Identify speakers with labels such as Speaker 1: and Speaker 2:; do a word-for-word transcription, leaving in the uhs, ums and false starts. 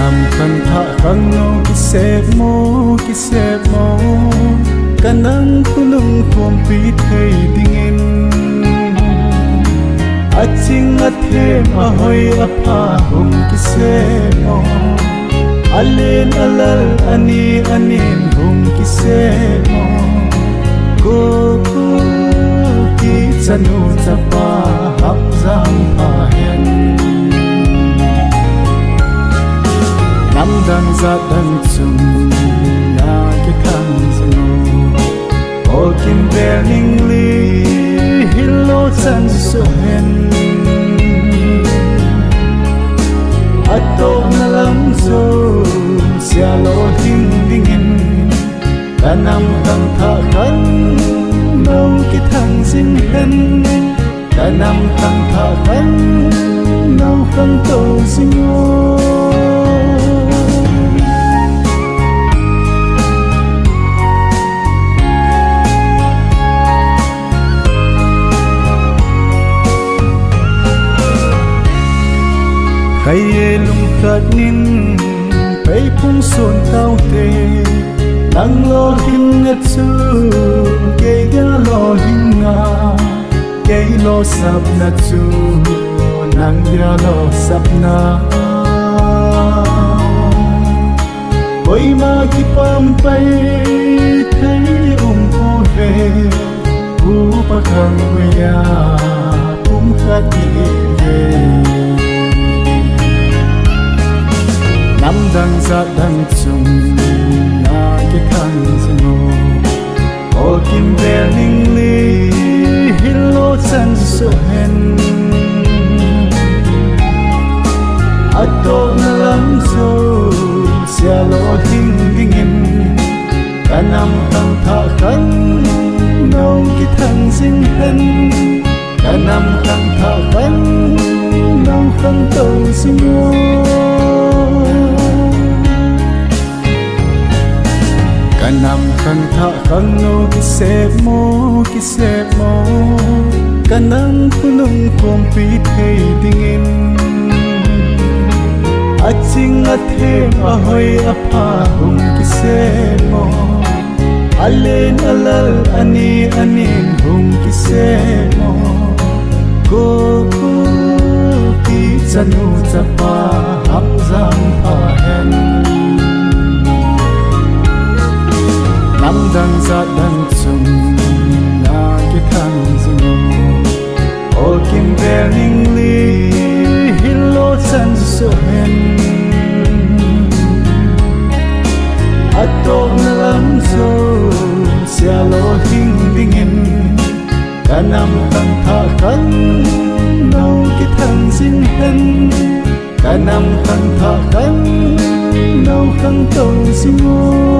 Speaker 1: nam khăn thạ khăn ngô ki sep mo ki sep mo kanang punung khom pi thei dingin aching athem ahoy apha hum ki sep mo alen alal ani anin hum ki sep mo ko ko ki chanu chapa hap jam pha hen nam dan za dan chung na ki thang sino o kim berling li hillo chan so hen ato na lam zo sia lo ding dingin kanam kang tha kan nong ki thang sin hen kanam kang tha kan nong kang to singo kay lung khát nín bay phung xuân tao tê nang lo hin ngất su kê ga lo hin nga kê lo sap na chu nang ya lo sap na oi ma ki pam bay thấy um cô về u pa khang ya um khát đi về nam dang za dang chung na ki khang sino o kim berling li hillo chan so hen ato na lam zo sia lo ding dingin kanam kang tha kan nong ki thang sing hen kanam kang tha kan nong kang to singo kanam kang tha kang no ki sep mo ki sep mo kanang punung khom pi thei dingin aching athem ahoy apha hum ki sep mo alen alal ani anin hum ki sep mo ko ko ki chanu chapa hap jam pha hen nam dang za dan chung na ki thang sino o kim berling li hillo chan so hen ato na lam zo sia lo ding dingin kanam kang tha kan nong ki thang sin hen kanam kang tha kan nong kang to singo